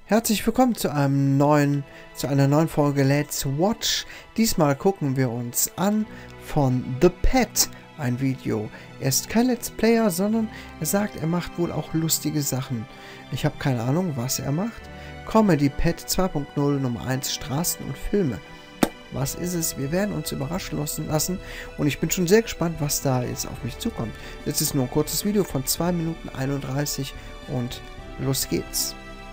Herzlich willkommen zu einer neuen Folge Let's Watch. Diesmal gucken wir uns an von The Pet ein Video. Er ist kein Let's Player, sondern er sagt, er macht wohl auch lustige Sachen. Ich habe keine Ahnung, was er macht. Comedy Pet 2.0 Nummer 1 Straßen und Filme. Was ist es? Wir werden uns überraschen lassen und ich bin schon sehr gespannt, was da jetzt auf mich zukommt. Jetzt ist nur ein kurzes Video von 2 Minuten 31 und los geht's.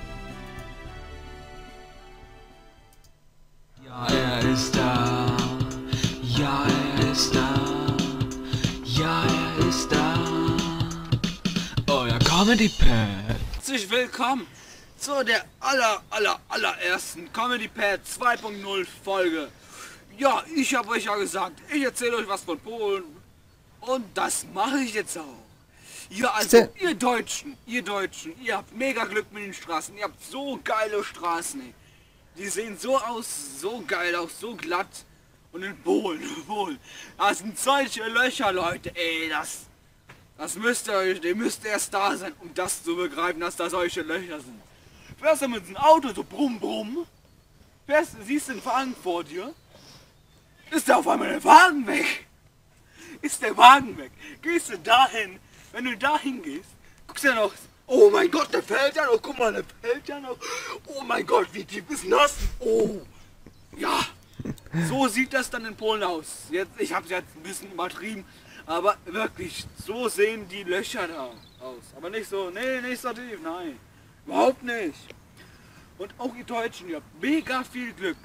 Ja, er ist da. Ja, er ist da. Ja, er ist da. Euer Comedy Pad. Herzlich willkommen zu der allerersten Comedy Pad 2.0 Folge. Ja, ich habe euch ja gesagt, ich erzähle euch was von Polen. Und das mache ich jetzt auch. Ja, also ihr Deutschen, ihr habt mega Glück mit den Straßen. Ihr habt so geile Straßen, ey. Die sehen so aus, so geil aus, so glatt. Und in Polen, da sind solche Löcher, Leute, ey, das müsst ihr euch, ihr müsst erst da sein, um das zu begreifen, dass da solche Löcher sind. Fährst du mit einem Auto so brumm, brumm, siehst den Wagen vor dir, ist da auf einmal der Wagen weg. Ist der Wagen weg. Gehst du dahin, wenn du dahin gehst, guckst du ja noch, oh mein Gott, der fällt ja noch, guck mal, der fällt ja noch. Oh mein Gott, wie tief ist das? Oh, ja, so sieht das dann in Polen aus. Jetzt, ich habe es jetzt ein bisschen übertrieben, aber wirklich, so sehen die Löcher da aus. Aber nicht so, nee, nicht so tief, nein, überhaupt nicht. Und auch ihr Deutschen, ihr habt mega viel Glück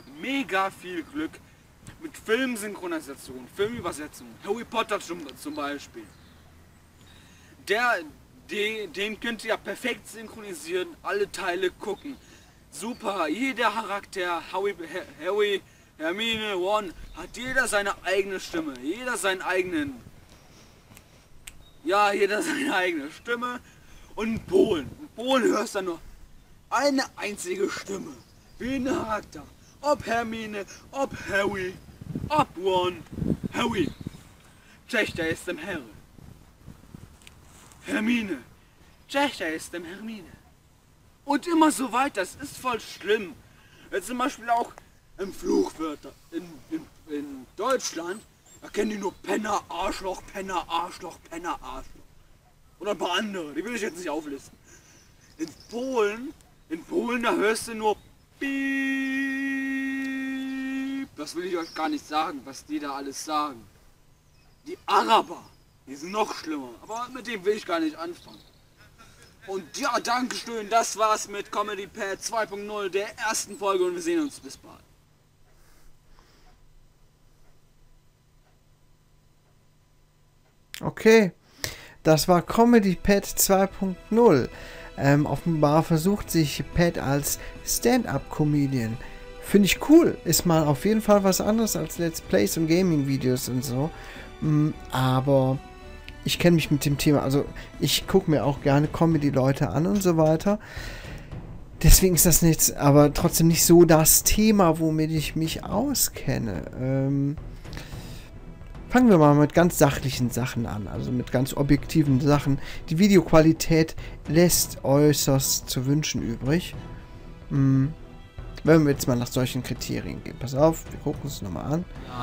mit Filmsynchronisation, Filmübersetzung. Harry Potter zum Beispiel. Den könnt ihr ja perfekt synchronisieren, alle Teile gucken. Super, jeder Charakter, Harry, Hermine, Ron, hat jeder seine eigene Stimme. Jeder seine eigene Stimme. Und in Polen hörst du nur eine einzige Stimme. Wie ein Charakter. Ob Hermine, ob Harry, ob Ron. Harry. Cześć, jestem Harry. Hermine. Cześć, jestem Hermine. Und immer so weiter, das ist voll schlimm. Jetzt zum Beispiel auch im Fluchwörter in Deutschland, da kennen die nur Penner, Arschloch, Penner, Arschloch, Penner, Arschloch. Und ein paar andere, die will ich jetzt nicht auflisten. In Polen, da hörst du nur Piep. Das will ich euch gar nicht sagen, was die da alles sagen. Die Araber, die sind noch schlimmer, aber mit dem will ich gar nicht anfangen. Und ja, Dankeschön, das war's mit Comedy Pad 2.0 der ersten Folge und wir sehen uns bis bald. Okay, das war Comedy Pad 2.0. Offenbar versucht sich Pad als Stand-Up-Comedian. Finde ich cool. Ist mal auf jeden Fall was anderes als Let's Plays und Gaming-Videos und so. Aber ich kenne mich mit dem Thema, also ich gucke mir auch gerne Comedy-Leute an und so weiter. Deswegen ist das nichts, aber trotzdem nicht so das Thema, womit ich mich auskenne. Fangen wir mal mit ganz sachlichen Sachen an, also mit ganz objektiven Sachen. Die Videoqualität lässt äußerst zu wünschen übrig. Wenn wir jetzt mal nach solchen Kriterien gehen. Pass auf, wir gucken uns nochmal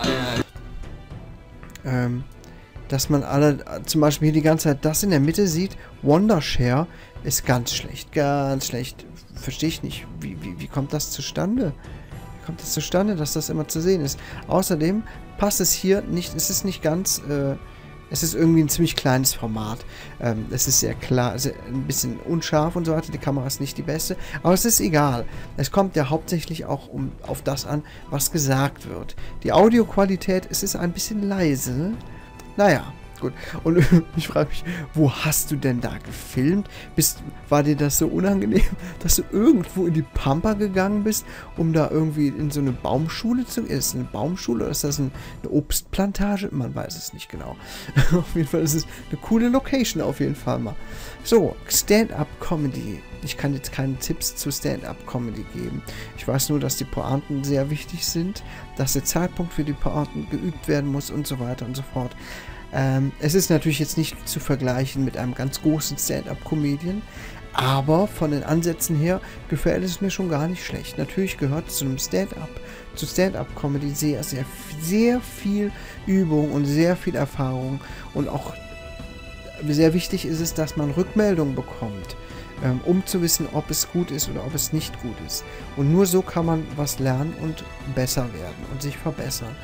an. Dass man zum Beispiel hier die ganze Zeit das in der Mitte sieht. Wondershare ist ganz schlecht, ganz schlecht. Verstehe ich nicht. Wie kommt das zustande? Wie kommt das zustande, dass das immer zu sehen ist? Außerdem passt es hier nicht, es ist nicht ganz, es ist irgendwie ein ziemlich kleines Format. Es ist sehr klar, also ein bisschen unscharf und so weiter, die Kamera ist nicht die beste, aber es ist egal. Es kommt ja hauptsächlich auch auf das an, was gesagt wird. Die Audioqualität, es ist ein bisschen leise. Naja, gut. Und ich frage mich, wo hast du denn da gefilmt? War dir das so unangenehm, dass du irgendwo in die Pampa gegangen bist, um da irgendwie in so eine Baumschule zu gehen? Ist das eine Baumschule oder ist das eine Obstplantage? Man weiß es nicht genau. Auf jeden Fall ist es eine coole Location auf jeden Fall mal. So, Stand-Up-Comedy. Ich kann jetzt keine Tipps zu Stand-Up-Comedy geben. Ich weiß nur, dass die Pointen sehr wichtig sind, dass der Zeitpunkt für die Pointen geübt werden muss und so weiter und so fort. Es ist natürlich jetzt nicht zu vergleichen mit einem ganz großen Stand-up-Comedian, aber von den Ansätzen her gefällt es mir schon gar nicht schlecht. Natürlich gehört zu Stand-up-Comedy sehr, sehr, sehr viel Übung und sehr viel Erfahrung. Und auch sehr wichtig ist es, dass man Rückmeldungen bekommt, um zu wissen, ob es gut ist oder ob es nicht gut ist. Und nur so kann man was lernen und besser werden und sich verbessern.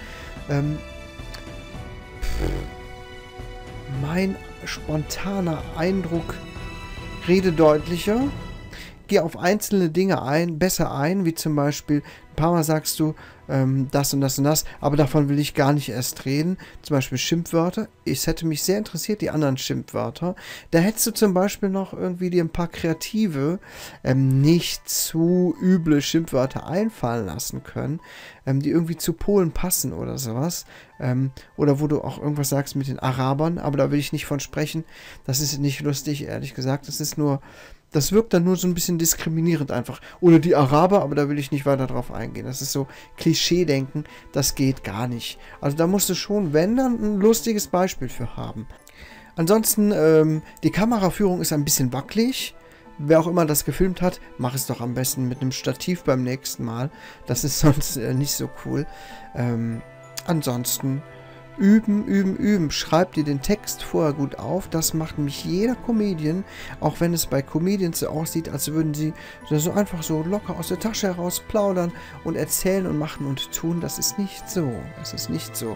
Mein spontaner Eindruck: rede deutlicher, geh auf einzelne Dinge besser ein, wie zum Beispiel, ein paar Mal sagst du das und das und das, aber davon will ich gar nicht erst reden. Zum Beispiel Schimpfwörter. Es hätte mich sehr interessiert, die anderen Schimpfwörter. Da hättest du zum Beispiel noch irgendwie dir ein paar kreative, nicht zu üble Schimpfwörter einfallen lassen können, die irgendwie zu Polen passen oder sowas. Oder wo du auch irgendwas sagst mit den Arabern, aber da will ich nicht von sprechen. Das ist nicht lustig, ehrlich gesagt. Das wirkt dann nur so ein bisschen diskriminierend einfach. Oder die Araber, aber da will ich nicht weiter drauf eingehen. Das ist so Klischee-Denken, das geht gar nicht. Also da musst du schon, wenn, dann ein lustiges Beispiel für haben. Ansonsten, die Kameraführung ist ein bisschen wackelig. Wer auch immer das gefilmt hat, mach es doch am besten mit einem Stativ beim nächsten Mal. Das ist sonst nicht so cool. Ansonsten üben, üben, üben. Schreib dir den Text vorher gut auf. Das macht nämlich jeder Comedian, auch wenn es bei Comedians so aussieht, als würden sie so einfach so locker aus der Tasche heraus plaudern und erzählen und machen und tun. Das ist nicht so. Das ist nicht so.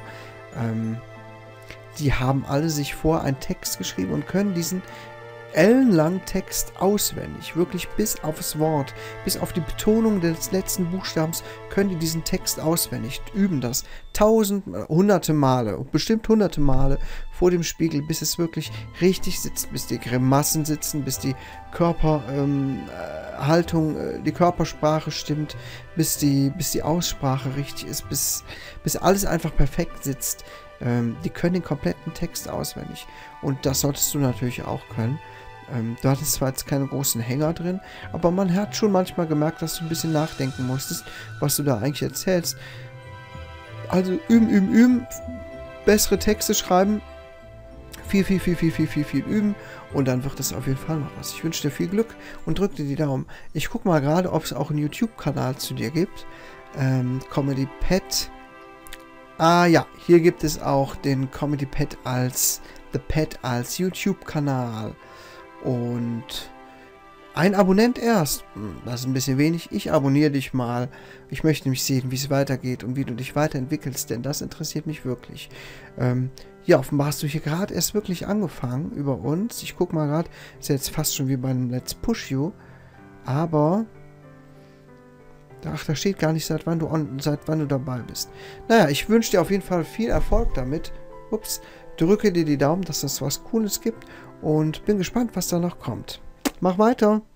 Die haben alle sich vor einen Text geschrieben und können diesen ellenlangen Text auswendig, wirklich bis aufs Wort, bis auf die Betonung des letzten Buchstabens, können die diesen Text auswendig, üben das hunderte Male, bestimmt hunderte Male vor dem Spiegel, bis es wirklich richtig sitzt, bis die Grimassen sitzen, bis die Körperhaltung, die Körpersprache stimmt, bis die Aussprache richtig ist, bis alles einfach perfekt sitzt. Die können den kompletten Text auswendig und das solltest du natürlich auch können. Du hattest zwar jetzt keine großen Hänger drin, aber man hat schon manchmal gemerkt, dass du ein bisschen nachdenken musstest, was du da eigentlich erzählst. Also üben, üben, üben, bessere Texte schreiben, viel üben und dann wird es auf jeden Fall noch was. Ich wünsche dir viel Glück und drück dir die Daumen. Ich gucke mal gerade, ob es auch einen YouTube-Kanal zu dir gibt. Comedy Pet. Ah ja, hier gibt es auch den Comedy Pet als The Pet als YouTube-Kanal. Und ein Abonnent erst. Das ist ein bisschen wenig. Ich abonniere dich mal. Ich möchte nämlich sehen, wie es weitergeht und wie du dich weiterentwickelst, denn das interessiert mich wirklich. Ja, offenbar hast du hier gerade erst wirklich angefangen über uns. Ich gucke mal gerade, ist ja jetzt fast schon wie beim Let's Push You. Aber, ach, da steht gar nicht, seit wann du dabei bist. Naja, ich wünsche dir auf jeden Fall viel Erfolg damit. Ups, drücke dir die Daumen, dass es was Cooles gibt und bin gespannt, was da noch kommt. Mach weiter!